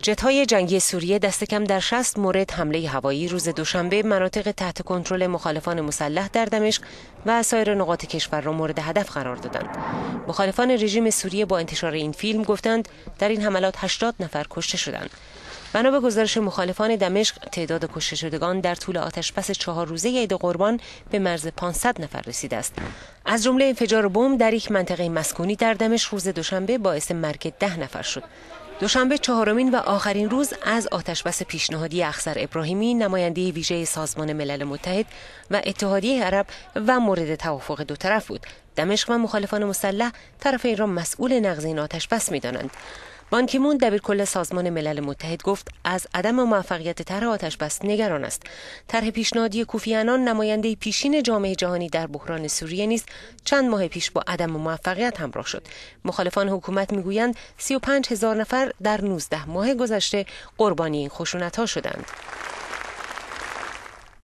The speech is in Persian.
جت‌های جنگی سوریه دست کم در 60 مورد حمله هوایی روز دوشنبه مناطق تحت کنترل مخالفان مسلح در دمشق و سایر نقاط کشور را مورد هدف قرار دادند. مخالفان رژیم سوریه با انتشار این فیلم گفتند در این حملات 80 نفر کشته شدند. بنا به گزارش مخالفان دمشق، تعداد کشته شدگان در طول آتش‌بس 4 روزه عید قربان به مرز 500 نفر رسیده است. از جمله انفجار بمب در یک منطقه مسکونی در دمشق روز دوشنبه باعث مرگ 10 نفر شد. دوشنبه چهارمین و آخرین روز از آتش‌بس پیشنهادی اخضر ابراهیمی، نماینده ویژه سازمان ملل متحد و اتحادیه عرب و مورد توافق دو طرف بود. دمشق و مخالفان مسلح طرفین را مسئول نقض این آتش‌بس می‌دانند. بان کی مون دبیرکل سازمان ملل متحد گفت از عدم موفقیت طرح آتش‌بس نگران است. طرح پیشنهادی کوفی عنان، نماینده پیشین جامعه جهانی در بحران سوریه نیز چند ماه پیش با عدم موفقیت همراه شد. مخالفان حکومت میگویند 35,000 نفر در 19 ماه گذشته قربانی این خشونت‌ها شدند.